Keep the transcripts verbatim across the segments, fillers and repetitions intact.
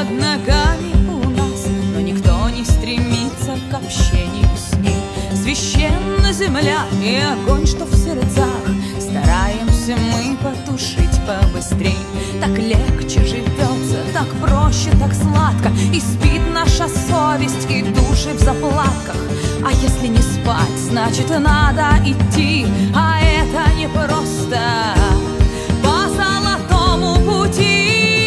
под ногами у нас, но никто не стремится к общению с ней. Священна земля и огонь, что в сердцах, стараемся мы потушить побыстрей. Так легче живется, так проще, так сладко, и спит наша совесть, и души в заплатках. А если не спать, значит надо идти, а это не просто по золотому пути.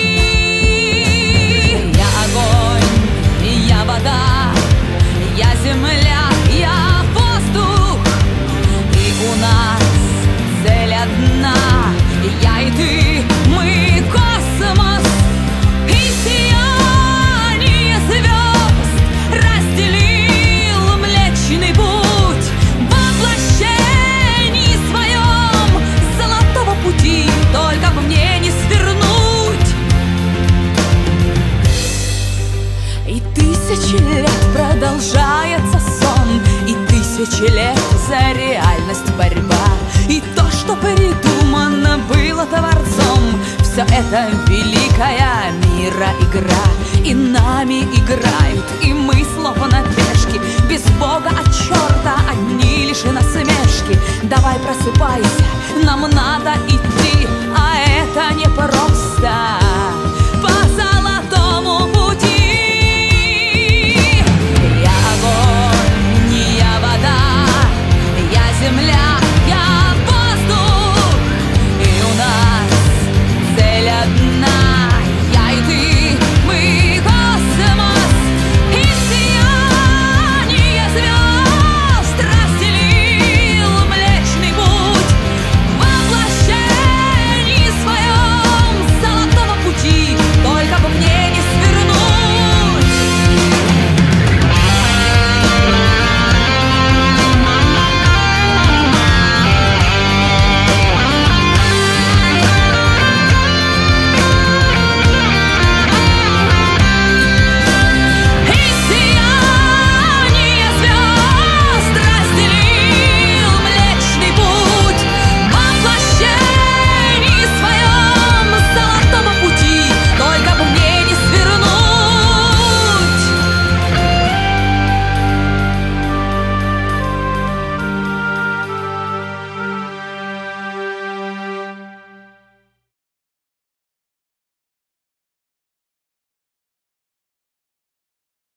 Я огонь, я вода, я земля, я воздух, и у нас цель одна. Я и ты, мы космос, и сияние звезд разделил Млечный Путь. В воплощении своем золотого пути только бы мне не свернуть. И тысячи лет продолжается сон, и тысячи лет за реальность борьба. И то, что придумано было Творцом, все это великая мира игра. И нами играют, и мы словно пешки, без Бога от черта, одни лишь и насмешки. Давай просыпайся, нам надо идти.